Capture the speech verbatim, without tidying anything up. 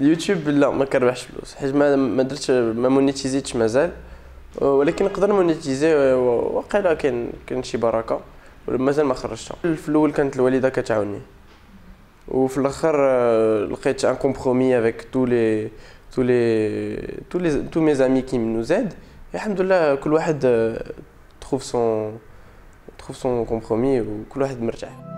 اليوتيوب لا ما كربحش فلوس حيت ما ما درتش ما مونيتيزيتش مازال، ولكن نقدر مونيتيزي وقيلا كاين كاين شي بركه مازال ما خرجتها. في الاول كانت الوالده كتعاوني وفي الاخر لقيت ان كومبرومي افيك تو لي تو لي تو لي تو مي زامي كي منو زاد. الحمد لله كل واحد تروف سون تروف سون كومبرومي وكل واحد مرتاح.